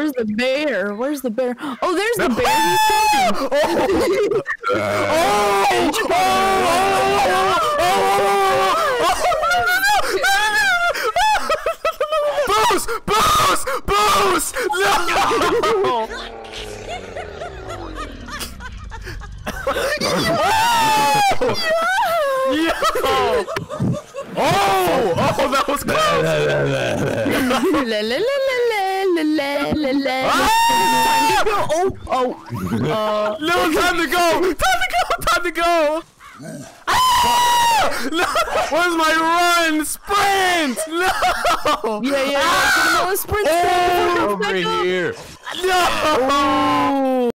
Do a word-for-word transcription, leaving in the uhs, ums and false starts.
where's the bear? Where's the bear? Oh, there's the bear. He's coming. Oh! Boost! Boost! Boost! No! Yo! Oh! Oh, that was close! La la la la la la la la. Time to go. Oh, oh. Uh, no, time to go! Time to go! Time to go! Ah! No! Where's my run? Sprint! No! Yeah, yeah, yeah. Get him on a sprint. Over here. No!